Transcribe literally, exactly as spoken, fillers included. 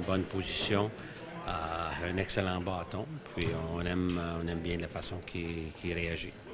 Bonne position, euh, un excellent bâton, puis on aime, on aime bien la façon qu'il qu'il réagit.